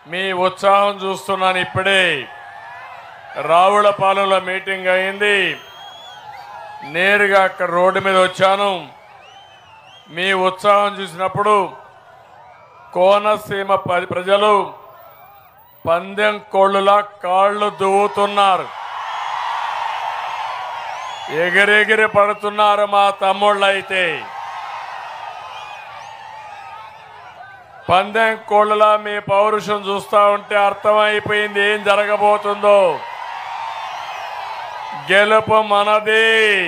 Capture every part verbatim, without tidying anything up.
మీ ఉత్సాహం చూస్తున్నాను. ఇప్పుడే రావులపాలెంలో మీటింగ్ అయింది. నేరుగా అక్కడ రోడ్డు మీద వచ్చాను. మీ ఉత్సాహం చూసినప్పుడు కోనసీమ ప్రజలు పందెం కోళ్ళులా కాళ్ళు దువ్వుతున్నారు, ఎగిరెగిరి పడుతున్నారు. మా తమ్ముళ్ళు అయితే పందెం కోళ్ళలా మీ పౌరుషం చూస్తా ఉంటే అర్థమైపోయింది ఏం జరగబోతుందో. గెలుపు మనది.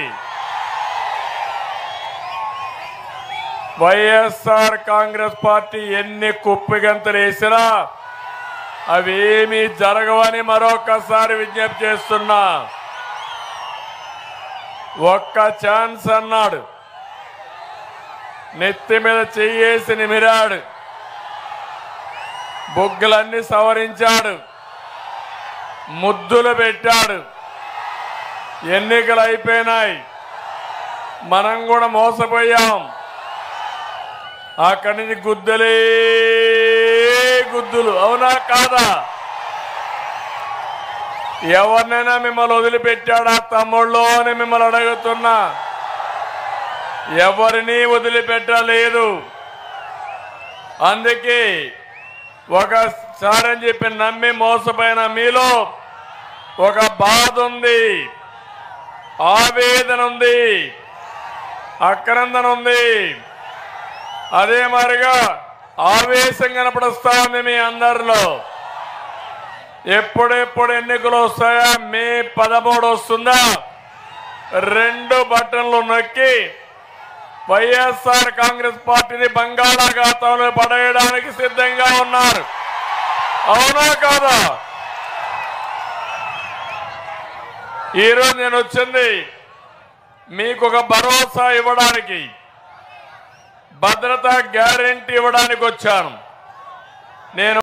వైఎస్ఆర్ కాంగ్రెస్ పార్టీ ఎన్ని కుప్పిగంతులు వేసినా అవేమీ జరగవని మరొకసారి విజ్ఞప్తి చేస్తున్నా. ఒక్క ఛాన్స్ అన్నాడు, నెత్తి మీద చెయ్యేసి నిమిరాడు, బొగ్గులన్నీ సవరించాడు, ముద్దులు పెట్టాడు. ఎన్నికలు అయిపోయినాయి, మనం కూడా మోసపోయాం. అక్కడి నుంచి గుద్దులే గుద్దులు. అవునా కాదా? ఎవరినైనా మిమ్మల్ని వదిలిపెట్టాడా తమ్ముళ్ళు అని మిమ్మల్ని అడుగుతున్నా. ఎవరిని వదిలిపెట్టలేదు. అందుకే ఒకసారి అని చెప్పి నమ్మి మోసపోయిన మీలో ఒక బాధ ఉంది, ఆవేదన ఉంది, ఆక్రందన ఉంది. అదే మాదిరిగా ఆవేశం కనపడుస్తా ఉంది మీ అందరిలో. ఎప్పుడెప్పుడు ఎన్నికలు వస్తాయా, మే పదమూడు వస్తుందా, రెండు బటన్లు నొక్కి వైఎస్ఆర్ కాంగ్రెస్ పార్టీని బంగాళాఖాతంలో పడేయడానికి సిద్ధంగా ఉన్నారు. అవునా కాదా? ఈరోజు నేను వచ్చింది మీకు ఒక భరోసా ఇవ్వడానికి, భద్రతా గ్యారెంటీ ఇవ్వడానికి వచ్చాను. నేను